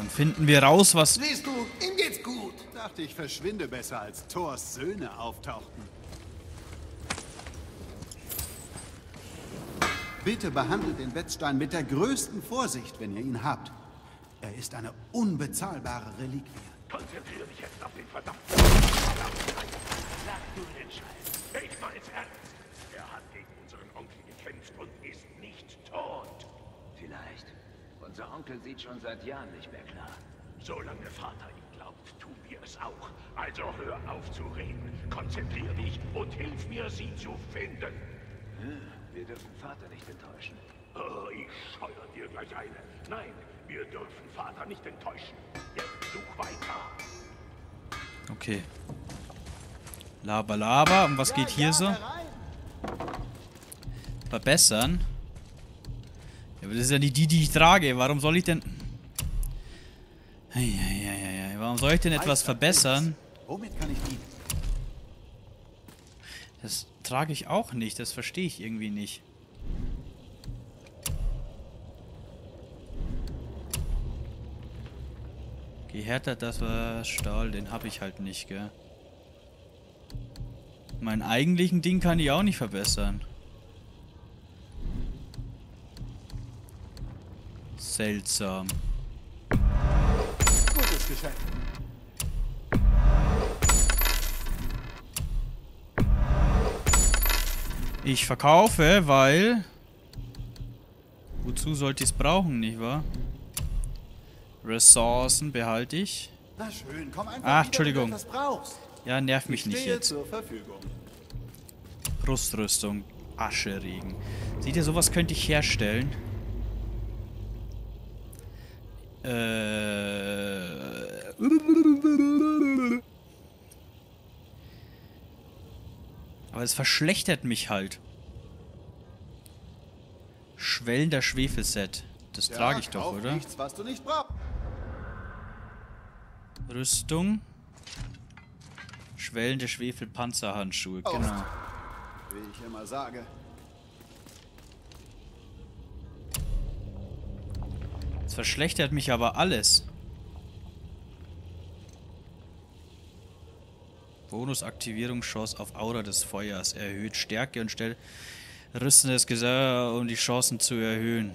Dann finden wir raus, was... Siehst du, ihm geht's gut. Dachte ich, verschwinde besser, als Thors Söhne auftauchten. Bitte behandelt den Wetzstein mit der größten Vorsicht, wenn ihr ihn habt. Er ist eine unbezahlbare Reliquie. Konzentriere dich jetzt auf den verdammten Sag du den Scheiß. Ich mein's ernst. Er hat gegen unseren Onkel gekämpft und ist nicht tot. Vielleicht. Unser Onkel sieht schon seit Jahren nicht mehr klar. Solange Vater ihm glaubt, tun wir es auch. Also hör auf zu reden. Konzentriere dich und hilf mir, sie zu finden. Wir dürfen Vater nicht enttäuschen. Oh, ich scheuer dir gleich eine. Nein, wir dürfen Vater nicht enttäuschen. Jetzt such weiter. Okay. Laber, laber. Und was geht hier so? Verbessern? Ja, aber das ist ja nicht die, die ich trage. Warum soll ich denn... Eieieiei. Warum soll ich denn etwas verbessern? Womit kann ich dienen? Das trage ich auch nicht. Das verstehe ich irgendwie nicht. Gehärtet, das war Stahl. Den habe ich halt nicht, gell? Meinen eigentlichen Ding kann ich auch nicht verbessern. Seltsam. Gutes Geschäft. Ich verkaufe, weil... Wozu sollte ich es brauchen, nicht wahr? Ressourcen behalte ich. Na schön, komm einfach Ach, wieder, Entschuldigung. wenn du etwas brauchst. Ja, nerv mich Ich nicht stehe jetzt. zur Verfügung. Brustrüstung. Ascheregen. Seht ihr, sowas könnte ich herstellen. Aber es verschlechtert mich halt. Schwellender Schwefelset. Das trage ich doch, kauf oder? Nichts, was du nicht brauchst. Rüstung. Schwellende Schwefelpanzerhandschuhe, genau. Wie ich immer sage. Es verschlechtert mich aber alles. Bonusaktivierungschance auf Aura des Feuers. Erhöht Stärke und stellt rüstendes Gesör, um die Chancen zu erhöhen.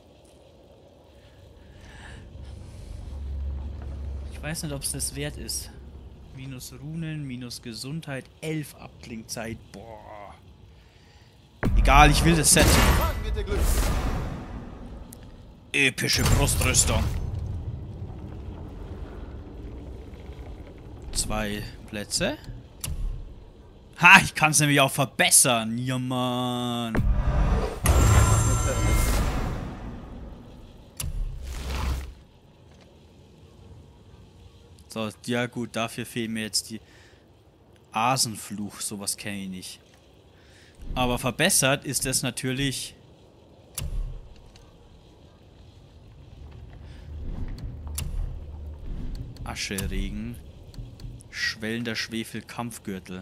Ich weiß nicht, ob es das wert ist. Minus Runen, minus Gesundheit, 11 Abklingzeit. Boah. Egal, ich will das Set. Fragen bitte Glück. Epische Brustrüstung. 2 Plätze. Ha, ich kann es nämlich auch verbessern. Ja, Mann. So, ja gut, dafür fehlen mir jetzt die Asenfluch. Sowas kenne ich nicht. Aber verbessert ist es natürlich... Ascheregen. Schwellender Schwefel Kampfgürtel.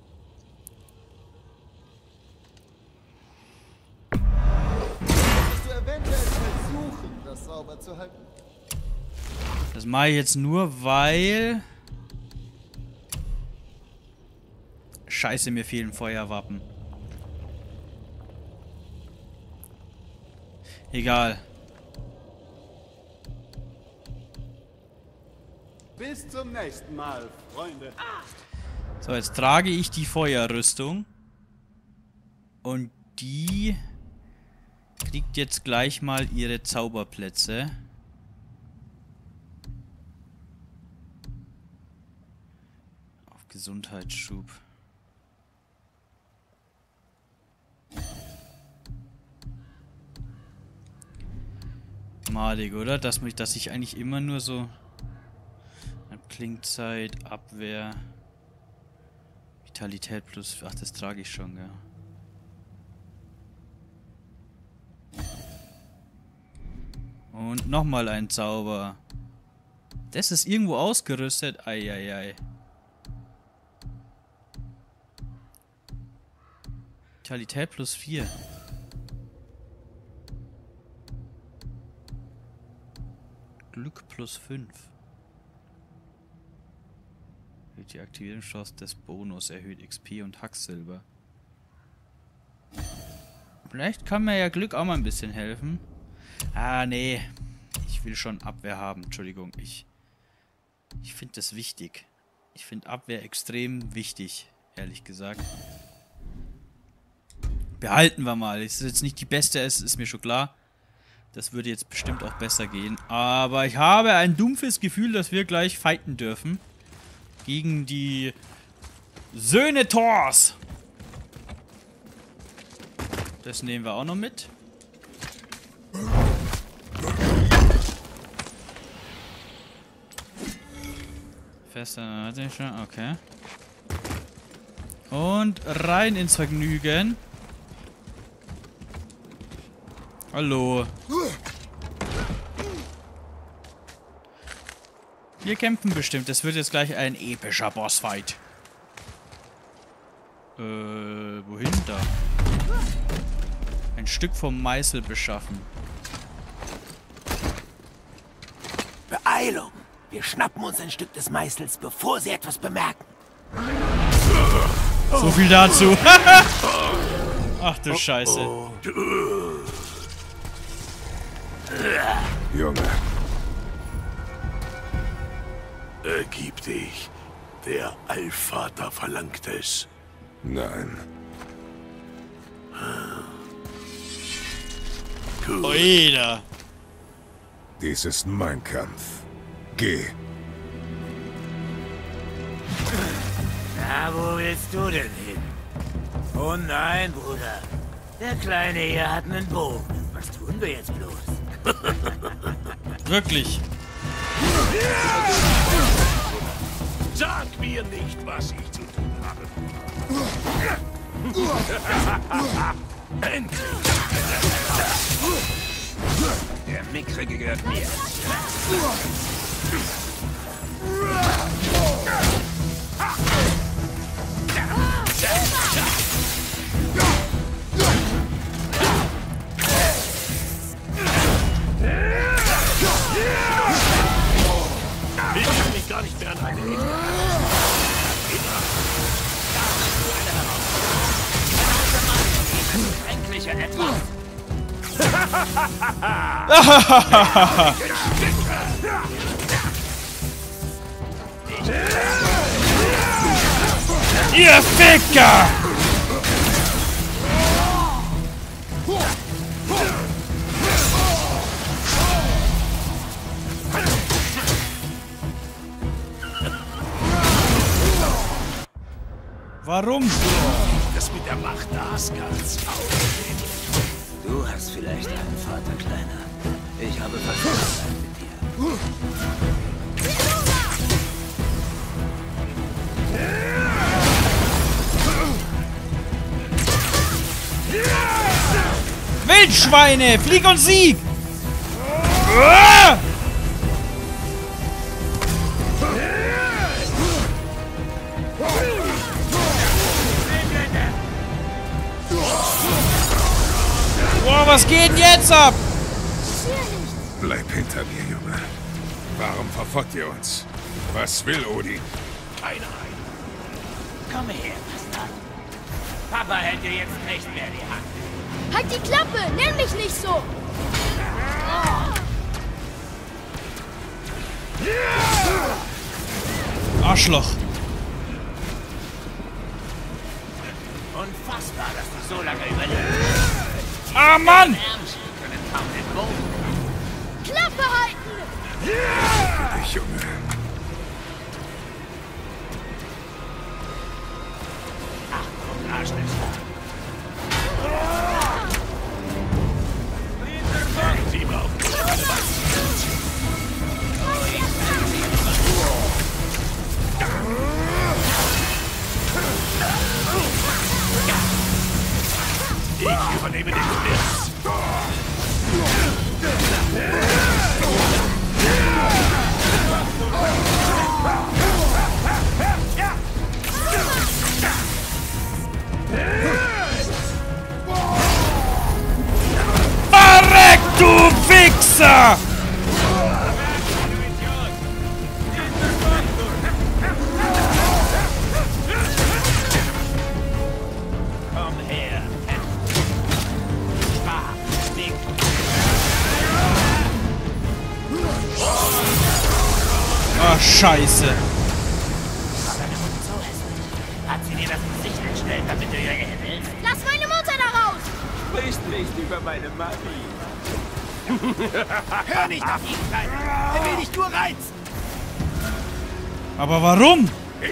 Willst du eventuell versuchen, das sauber zu halten? Das mache ich jetzt nur, weil... Scheiße, mir fehlen Feuerwappen. Egal. Bis zum nächsten Mal, Freunde. So, jetzt trage ich die Feuerrüstung. Und die kriegt jetzt gleich mal ihre Zauberplätze. Auf Gesundheitsschub. Madig, oder? Dass ich eigentlich immer nur so... Klingzeit, Abwehr, Vitalität plus... Ach, das trage ich schon, ja. Und nochmal ein Zauber. Das ist irgendwo ausgerüstet. Eieiei. Vitalität plus 4. Glück plus 5. Erhöht die Aktivierungschance des Bonus, erhöht XP und Hacksilber. Vielleicht kann mir ja Glück auch mal ein bisschen helfen. Ah, nee. Ich will schon Abwehr haben. Entschuldigung, ich finde das wichtig. Ich finde Abwehr extrem wichtig, ehrlich gesagt. Behalten wir mal. Es ist jetzt nicht die beste, es ist mir schon klar. Das würde jetzt bestimmt auch besser gehen. Aber ich habe ein dumpfes Gefühl, dass wir gleich fighten dürfen. Gegen die Söhne Thors. Das nehmen wir auch noch mit. Fester, okay. Und rein ins Vergnügen. Hallo. Wir kämpfen bestimmt. Das wird jetzt gleich ein epischer Bossfight. Wohin da? Ein Stück vom Meißel beschaffen. Beeilung! Wir schnappen uns ein Stück des Meißels, bevor sie etwas bemerken. So viel dazu. Ach du Scheiße. Junge. Ergib dich. Der Allvater verlangt es. Nein. Oida. Dies ist mein Kampf. Geh. Na, wo willst du denn hin? Oh nein, Bruder. Der Kleine hier hat einen Bogen. Was tun wir jetzt bloß? Wirklich. Sag mir nicht, was ich zu tun habe. Endlich! Der Mickrige gehört mir. Ich kann mich gar nicht mehr an eine Ecke. Endlich etwas. Ihr Ficker! Warum? Das mit der Macht Asgards. Du hast vielleicht einen Vater, Kleiner. Ich habe Vertrauen mit dir. Wildschweine! Flieg und Sieg! Ah! Boah, was geht denn jetzt ab? Bleib hinter mir, Junge. Warum verfolgt ihr uns? Was will Odin? Keine Ahnung. Komm her, Bastard. Papa hält dir jetzt nicht mehr die Hand. Halt die Klappe! Nenn mich nicht so! Arschloch. Unfassbar, dass du so lange überlebst. Ah, Mann! Ärmchen können kaum den Bogen. Klappe halten! Für dich, Junge. Achtung, Arschlöcher. Sie brauchen keine Waffen. Ich übernehme den Blitz. Ach, scheiße. Hat sie dir das Gesicht entstellt, damit du ihr hilfst? Lass meine Mutter da raus! Sprichst nicht über meine Mami. Hör nicht auf ihn, Kleiner! Er will dich nur reizen! Aber warum?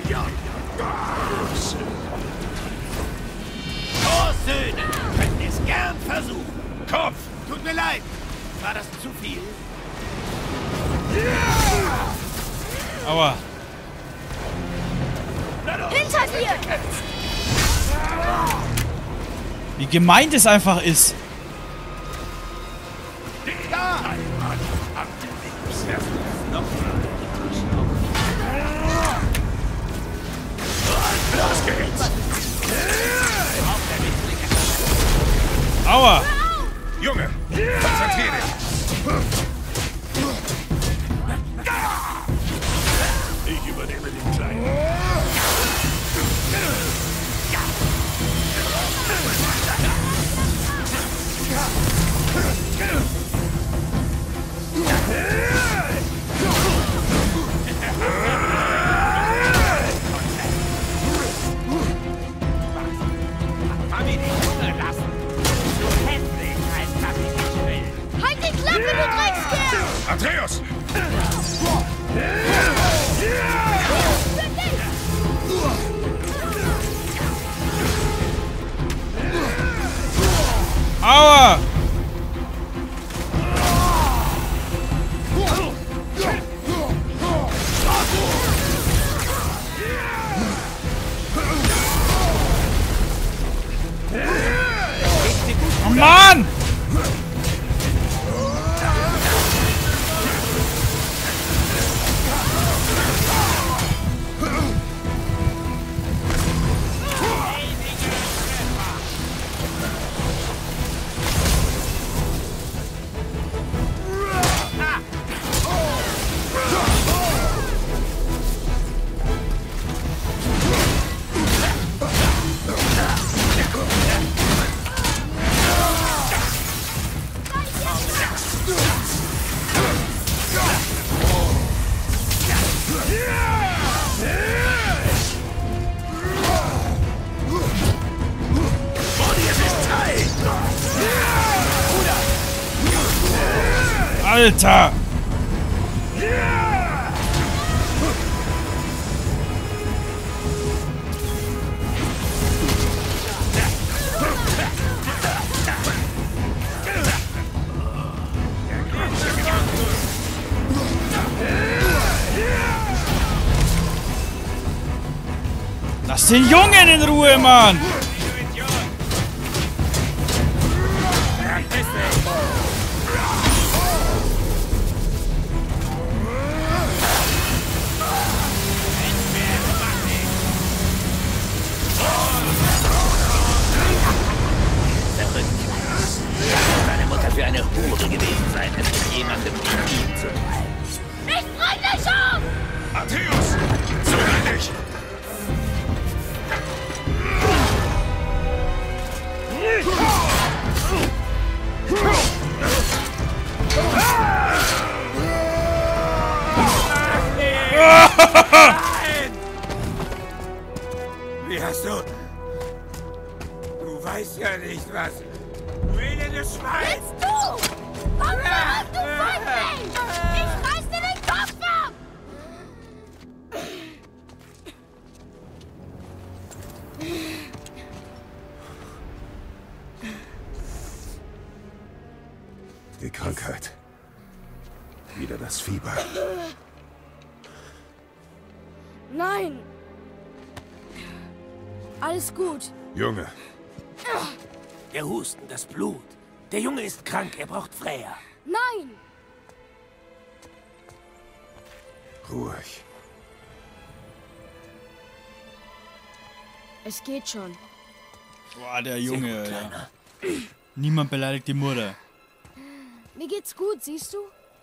Oh, Söhne! Könnt es gern versuchen! Kopf! Tut mir leid! War das zu viel? Aua. Hinter dir! Wie gemein das einfach ist. Los geht's! Aua. Junge, konzentrier dich. Ich übernehme den Kleinen. Halt die Klappe, du Dreckskerl! Atreus! Aua. Oh Mann! Alter! Lass den Jungen in Ruhe, Mann! Deine Mutter für eine Hure gewesen sein, es mit jemandem wie ihm zu treiben. Ich bring dich um! Atreus! Zöger dich! Wie hast du... Du weißt ja nicht, was... Willendes Schwein! Jetzt du! Komm zurück, du Feigling! Ich reiß dir den Kopf ab! Die Krankheit. Wieder das Fieber. Nein! Alles gut. Junge, Der Husten, das Blut. Der Junge ist krank, er braucht Freya. Nein! ruhig. Es geht schon. Boah, der Junge, ja. Niemand beleidigt die Mutter. Mir geht's gut, siehst du?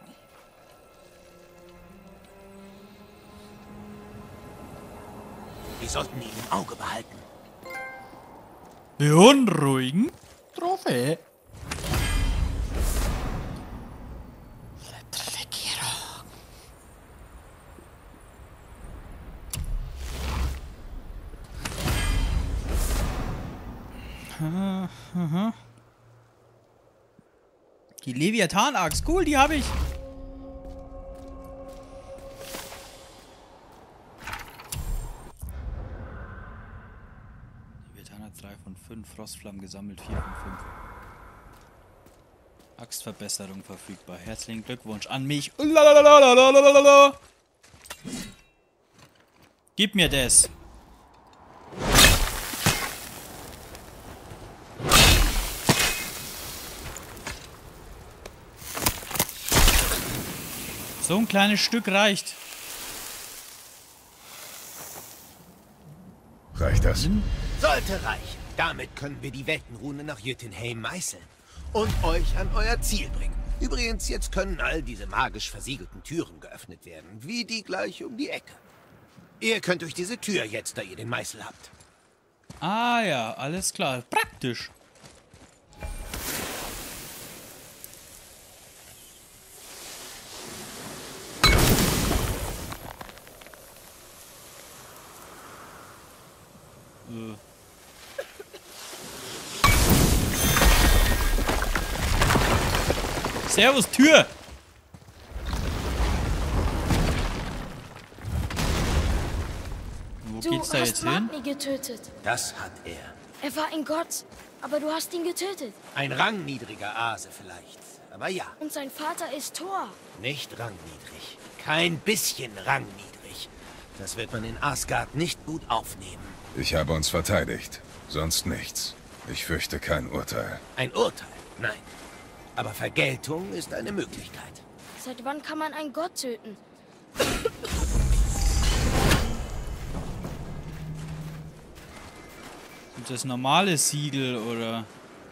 Wir sollten ihn im Auge behalten. Beunruhigen? Trophäe. Die Leviathan-Axt. Cool, die habe ich. Leviathan hat 3 von 5. Frostflammen gesammelt 4 von 5. Axtverbesserung verfügbar. Herzlichen Glückwunsch an mich. Gib mir das. So ein kleines Stück reicht. Reicht das? Sollte reichen. Damit können wir die Weltenrune nach Jotunheim meißeln und euch an euer Ziel bringen. Übrigens, jetzt können all diese magisch versiegelten Türen geöffnet werden, wie die gleich um die Ecke. Ihr könnt durch diese Tür jetzt, da ihr den Meißel habt. Ah ja, alles klar. Praktisch. Servus, Tür! Wo geht's da jetzt hin? Magni getötet. Das hat er. Er war ein Gott, aber du hast ihn getötet. Ein rangniedriger Ase vielleicht. Aber ja, Und sein Vater ist Thor. nicht rangniedrig. Kein bisschen rangniedrig. Das wird man in Asgard nicht gut aufnehmen. Ich habe uns verteidigt. Sonst nichts. Ich fürchte kein Urteil. Ein Urteil? Nein. Aber Vergeltung ist eine Möglichkeit. Seit wann kann man einen Gott töten? Sind das normale Siegel oder?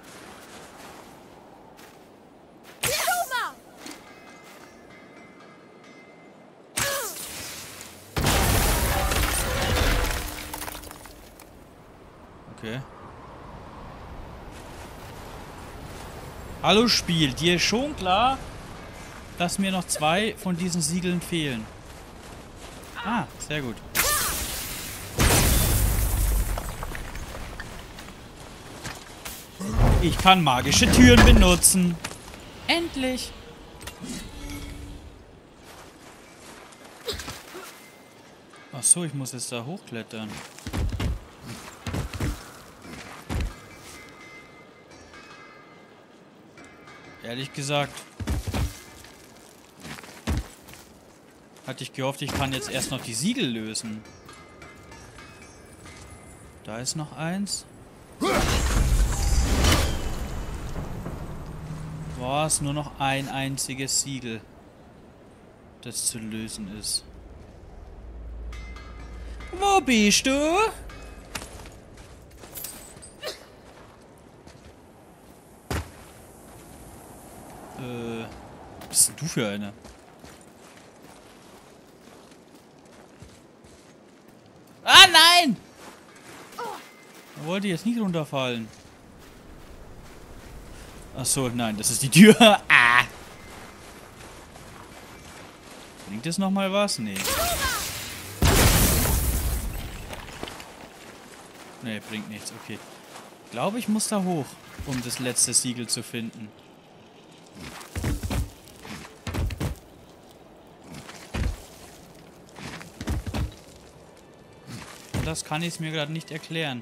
Okay. Hallo Spiel, dir ist schon klar, dass mir noch 2 von diesen Siegeln fehlen. Ah, sehr gut. Ich kann magische Türen benutzen. Endlich. Ach so, ich muss jetzt da hochklettern. Ehrlich gesagt, hatte ich gehofft, ich kann jetzt erst noch die Siegel lösen. Da ist noch eins. War es nur noch ein einziges Siegel, das zu lösen ist. Wo bist du? Was bist denn du für eine? Ah, nein! Er wollte jetzt nicht runterfallen. Ach so, nein, das ist die Tür. Ah! Bringt das nochmal was? Nee. Nee, bringt nichts. Okay. Ich glaube, ich muss da hoch, um das letzte Siegel zu finden. Das kann ich mir gerade nicht erklären.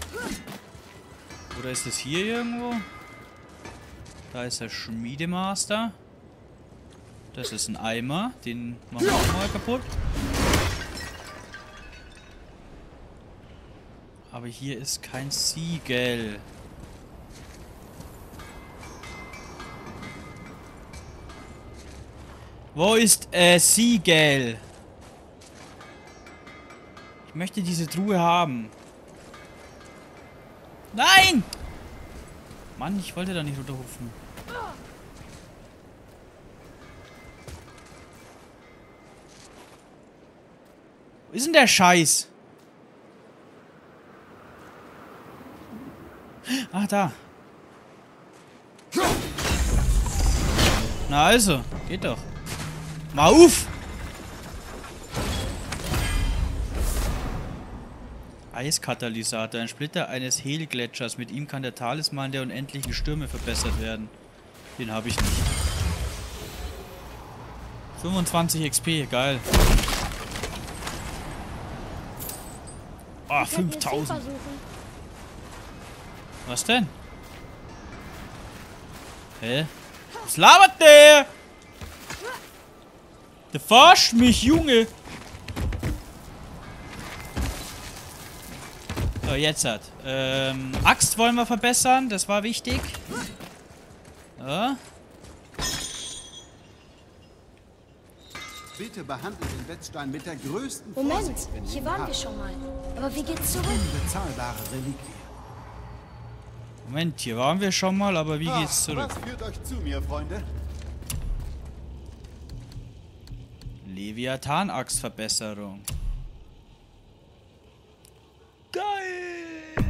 Oder ist es hier irgendwo? Da ist der Schmiedemaster. Das ist ein Eimer. Den machen wir auch mal kaputt. Aber hier ist kein Siegel. Wo ist Siegel? Ich möchte diese Truhe haben. Nein! Mann, ich wollte da nicht runterhupfen. Wo ist denn der Scheiß? Ach, da. Na also, geht doch. Mal auf! Eiskatalysator. Ein Splitter eines Helgletschers. Mit ihm kann der Talisman der unendlichen Stürme verbessert werden. Den habe ich nicht. 25 XP, geil. Ah, 5000. Was denn? Hä? Was labert der? Der verarscht mich, Junge. So, jetzt hat. Axt wollen wir verbessern, das war wichtig. Ja. Bitte behandle den Wetzstein mit der größten Moment, Vorsicht, wenn ihr hier ihn waren wir habt. schon mal. Aber wie geht's zurück? Unbezahlbare Reliquie. Moment, hier waren wir schon mal, aber wie geht's zurück? Was führt euch zu mir, Freunde? Leviathan-Axt-Verbesserung. Geil!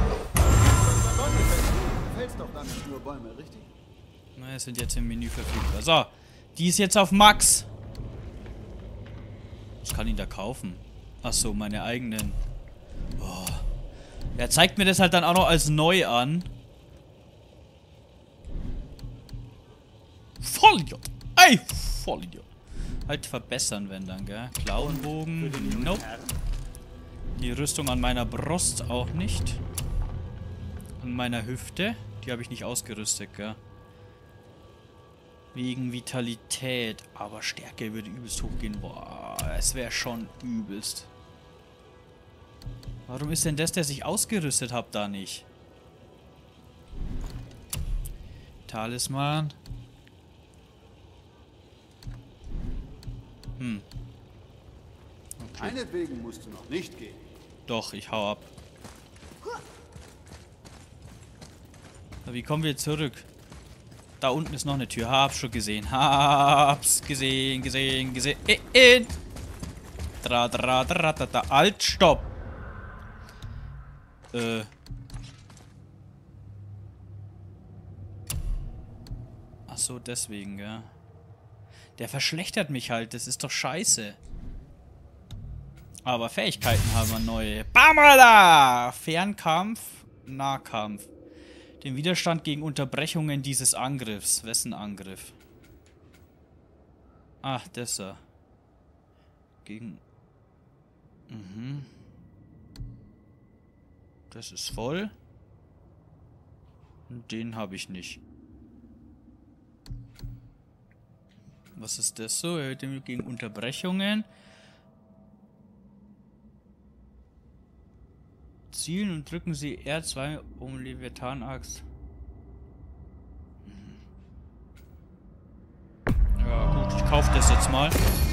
Du fällst doch damit nur Bäume, richtig? Na, es sind jetzt im Menü verfügbar. So, die ist jetzt auf Max. Was kann ich da kaufen? Achso, meine eigenen. Oh. Er zeigt mir das halt dann auch noch als neu an. Vollidiot! Ey, Vollidiot! Halt verbessern, wenn dann, gell? Klauenbogen, nope. Die Rüstung an meiner Brust auch nicht. An meiner Hüfte, die habe ich nicht ausgerüstet, gell? Wegen Vitalität, aber Stärke würde übelst hochgehen. Boah, es wäre schon übelst. Warum ist denn das, der sich ausgerüstet hat, da nicht? Talisman. Okay. Meinetwegen musst du noch nicht gehen. Doch, ich hau ab. So, wie kommen wir zurück? Da unten ist noch eine Tür. Hab's schon gesehen. Hab's gesehen. Da. Alt, stopp. Ach so, deswegen, ja. Der verschlechtert mich halt. Das ist doch scheiße. Aber Fähigkeiten haben wir neue. Bamala! Fernkampf, Nahkampf. Den Widerstand gegen Unterbrechungen dieses Angriffs. Wessen Angriff? Ach, das da. Gegen... Das ist voll. Und den habe ich nicht. Was ist das so? Gegen Unterbrechungen. Zielen und drücken Sie R2 um Leviathan-Axt. Ja gut, ich kaufe das jetzt mal.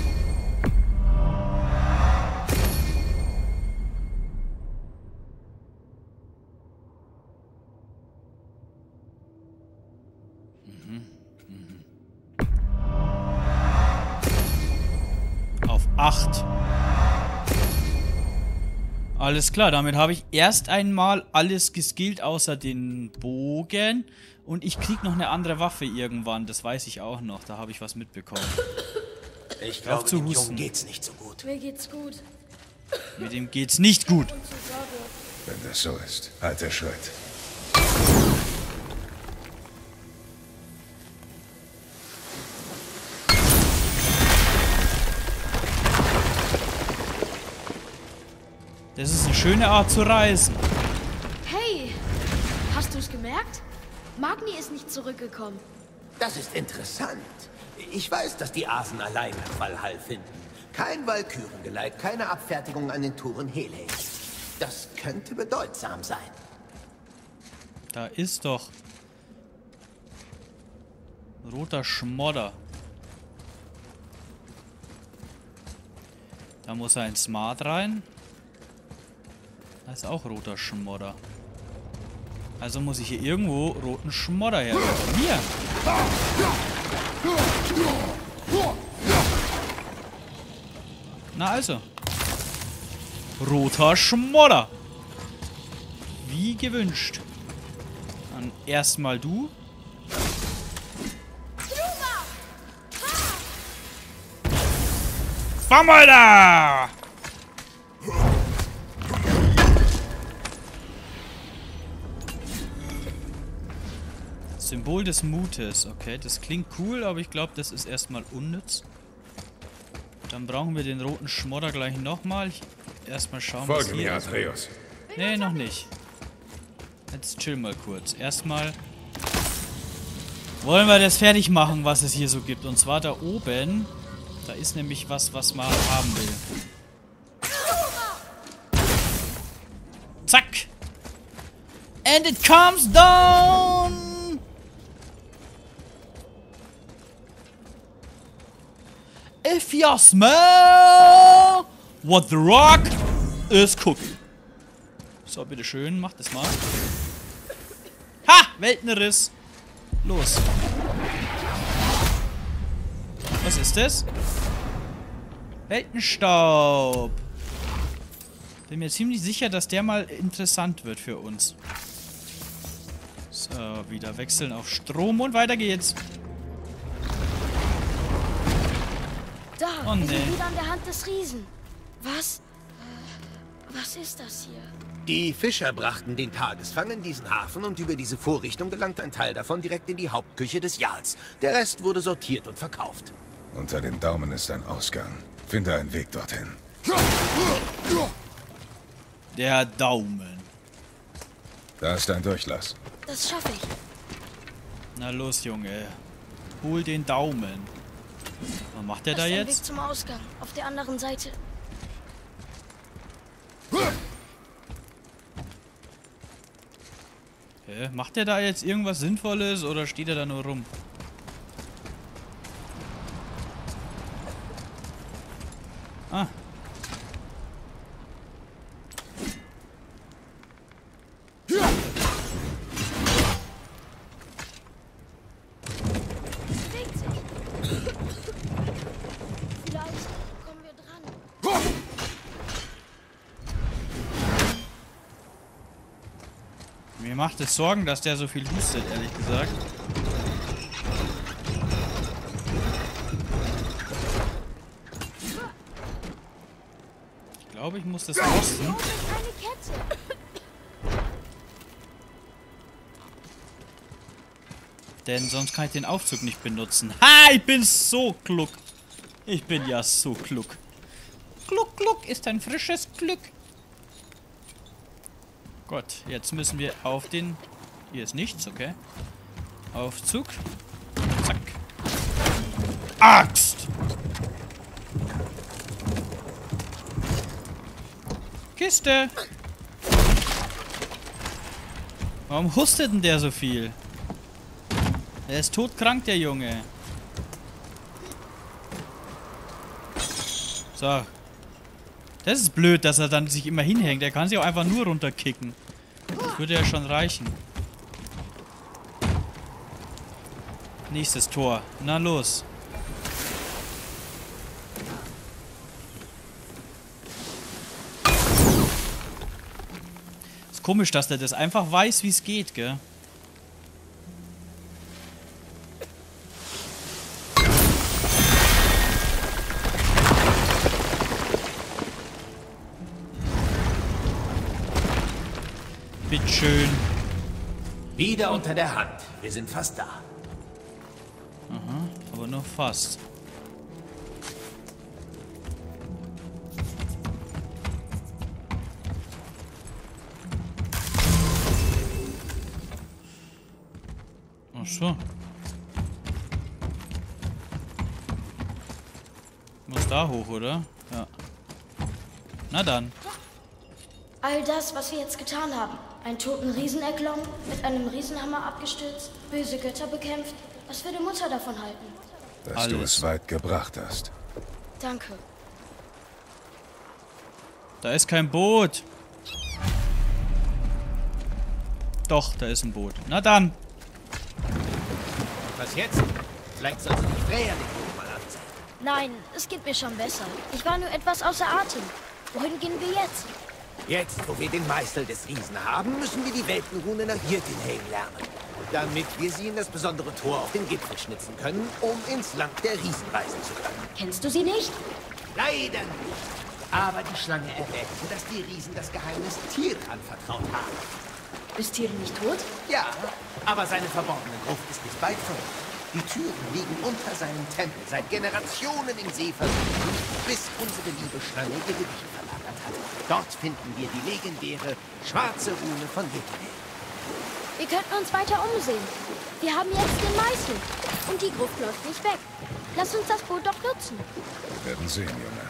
Auf 8. Alles klar, damit habe ich erst einmal alles geskillt, außer den Bogen. Und ich krieg noch eine andere Waffe irgendwann, das weiß ich auch noch. Da habe ich was mitbekommen. Ich glaube, dem Jungen geht's nicht so gut. Mir geht's gut. Mit dem geht's nicht gut. Und zur Sorge. Wenn das so ist, alter Schritt. Das ist eine schöne Art zu reisen. Hey, hast du es gemerkt? Magni ist nicht zurückgekommen. Das ist interessant. Ich weiß, dass die Asen allein nach Valhall finden. Kein Walkürengeleit, keine Abfertigung an den Toren Helheim. Das könnte bedeutsam sein. Da ist doch roter Schmodder. Da muss ein Smart rein. Da ist auch roter Schmodder. Also muss ich hier irgendwo roten Schmodder herbekommen. Hier! Na also. Roter Schmodder. Wie gewünscht. Dann erstmal du. Bam, Alter! Symbol des Mutes. Okay, das klingt cool, aber ich glaube, das ist erstmal unnütz. Dann brauchen wir den roten Schmodder gleich nochmal. Erstmal schauen, was Folge hier mir, ist. Atreus. Nee, noch nicht. Jetzt chill mal kurz. Erstmal wollen wir das fertig machen, was es hier so gibt. Und zwar da oben. Da ist nämlich was man haben will. Zack! And it comes down! If you smell what the rock is cooking. So, bitteschön, macht das mal. Ha! Weltenriss! Los. Was ist das? Weltenstaub. Bin mir ziemlich sicher, dass der mal interessant wird für uns. So, wieder wechseln auf Strom und weiter geht's. Da, Oh, wir nee. sind wieder an der Hand des Riesen. Was? Was ist das hier? Die Fischer brachten den Tagesfang in diesen Hafen und über diese Vorrichtung gelangt ein Teil davon direkt in die Hauptküche des Jarls. Der Rest wurde sortiert und verkauft. Unter dem Daumen ist ein Ausgang. Finde einen Weg dorthin. Der Daumen. Da ist ein Durchlass. Das schaffe ich. Na los, Junge. Hol den Daumen. Was macht der Das da ist ein Weg jetzt? zum Ausgang. Auf der anderen Seite. Macht der da jetzt irgendwas Sinnvolles oder steht er da nur rum? Ah. Bewegt sich. Vielleicht kommen wir dran. Mir macht es Sorgen, dass der so viel hustet, ehrlich gesagt. Ich glaube, ich muss das rosten. Oh, das ist eine Kette. Denn sonst kann ich den Aufzug nicht benutzen. Ha, ich bin so klug. Ich bin ja so klug. Kluck, kluck ist ein frisches Glück. Gott, jetzt müssen wir auf den... Hier ist nichts, okay. Aufzug. Zack. Axt! Kiste! Warum hustet denn der so viel? Er ist todkrank, der Junge. So. Das ist blöd, dass er dann sich immer hinhängt. Er kann sich auch einfach nur runterkicken. Das würde ja schon reichen. Nächstes Tor. Na los. Ist komisch, dass der das einfach weiß, wie es geht, gell? Bitteschön. Wieder unter der Hand. Wir sind fast da. Aber nur fast. Ach so. Muss da hoch, oder? Ja. Na dann. All das, was wir jetzt getan haben. Einen toten Riesen erklommen, mit einem Riesenhammer abgestürzt, böse Götter bekämpft. Was würde Mutter davon halten? Dass du Alles. es weit gebracht hast. Danke. Da ist kein Boot. Doch, da ist ein Boot. Na dann. Was jetzt? Vielleicht sollte die Freya den Boot mal anzeigen. Nein, es geht mir schon besser. Ich war nur etwas außer Atem. Wohin gehen wir jetzt? Jetzt, wo wir den Meißel des Riesen haben, müssen wir die Weltenrune nach Jotunheim lernen. Damit wir sie in das besondere Tor auf den Gipfel schnitzen können, um ins Land der Riesen reisen zu können. Kennst du sie nicht? Leider nicht. Aber die Schlange erwähnte, dass die Riesen das Geheimnis Tyr anvertraut haben. Ist Tyrion nicht tot? Ja, aber seine verborgene Gruft ist nicht weit von uns. Die Türen liegen unter seinem Tempel, seit Generationen im See versunken, bis unsere liebe Schlange ihr Gewicht verlagert hat. Dort finden wir die legendäre schwarze Rune von Ytterheim. Wir könnten uns weiter umsehen. Wir haben jetzt den Meißel. Und die Gruft läuft nicht weg. Lass uns das Boot doch nutzen. Wir werden sehen, Junge.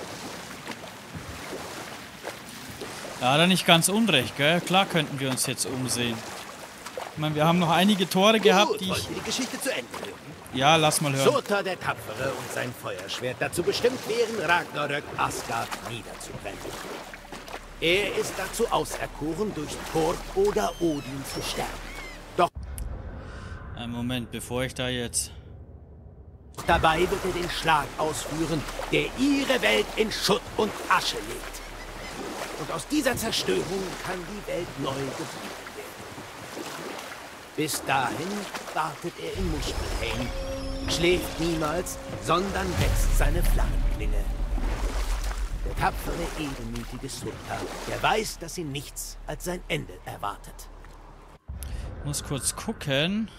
Ja, hat er nicht ganz unrecht, gell? Klar könnten wir uns jetzt umsehen. Ich meine, wir haben noch einige Tore gehabt, die ich... Wollt ihr die Geschichte zu Ende hören? Ja, lass mal hören. Surtur der Tapfere und sein Feuerschwert dazu bestimmt wären, Ragnarök Asgard niederzubrennen. Er ist dazu auserkoren, durch Thor oder Odin zu sterben. Doch Einen Moment, bevor ich da jetzt... dabei wird er den Schlag ausführen, der ihre Welt in Schutt und Asche legt. Und aus dieser Zerstörung kann die Welt neu geboren werden. Bis dahin wartet er in Muspelheim, schläft niemals, sondern wächst seine Flammenklinge. Der tapfere, edelmütige Surtur, der weiß, dass ihn nichts als sein Ende erwartet. Muss kurz gucken.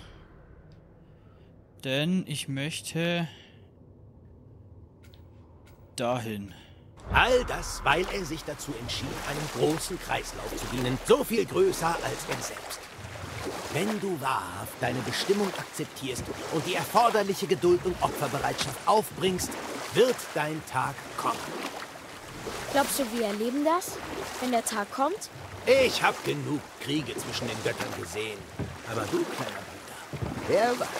Denn ich möchte... dahin. All das, weil er sich dazu entschied, einem großen Kreislauf zu dienen, so viel größer als er selbst. Wenn du wahrhaft deine Bestimmung akzeptierst und die erforderliche Geduld und Opferbereitschaft aufbringst, wird dein Tag kommen. Glaubst du, wir erleben das, wenn der Tag kommt? Ich habe genug Kriege zwischen den Göttern gesehen. Aber du, kleiner Bruder, wer weiß.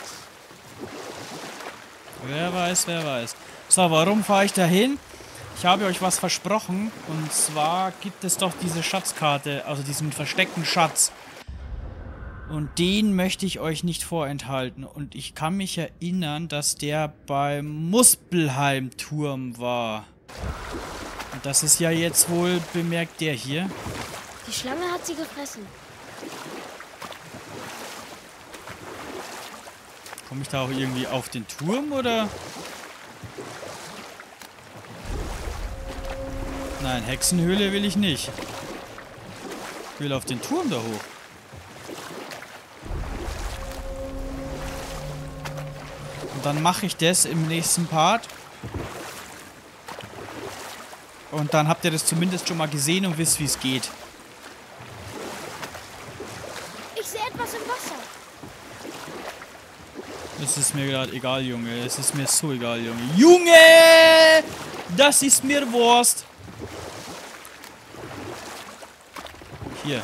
Wer weiß, wer weiß. So, warum fahre ich da hin? Ich habe euch was versprochen. Und zwar gibt es doch diese Schatzkarte, also diesen versteckten Schatz. Und den möchte ich euch nicht vorenthalten. Und ich kann mich erinnern, dass der beim Muspelheim-Turm war. Und das ist ja jetzt wohl bemerkt der hier. Die Schlange hat sie gefressen. Komme ich da auch irgendwie auf den Turm, oder? Nein, Hexenhöhle will ich nicht. Ich will auf den Turm da hoch. Und dann mache ich das im nächsten Part. Und dann habt ihr das zumindest schon mal gesehen und wisst, wie es geht. Ich sehe etwas im Wasser. Es ist mir gerade egal, Junge. Es ist mir so egal, Junge. Junge! Das ist mir Wurst. Hier.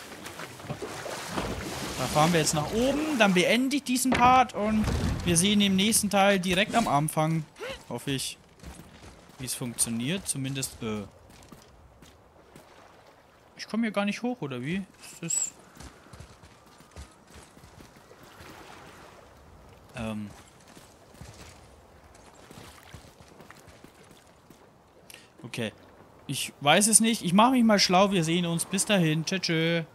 Da fahren wir jetzt nach oben. Dann beende ich diesen Part. Und wir sehen im nächsten Teil direkt am Anfang, hoffe ich, wie es funktioniert. Zumindest, ich komme hier gar nicht hoch, oder wie? Ist das... Okay. Ich weiß es nicht. Ich mache mich mal schlau. Wir sehen uns. Bis dahin. Tschö, tschö.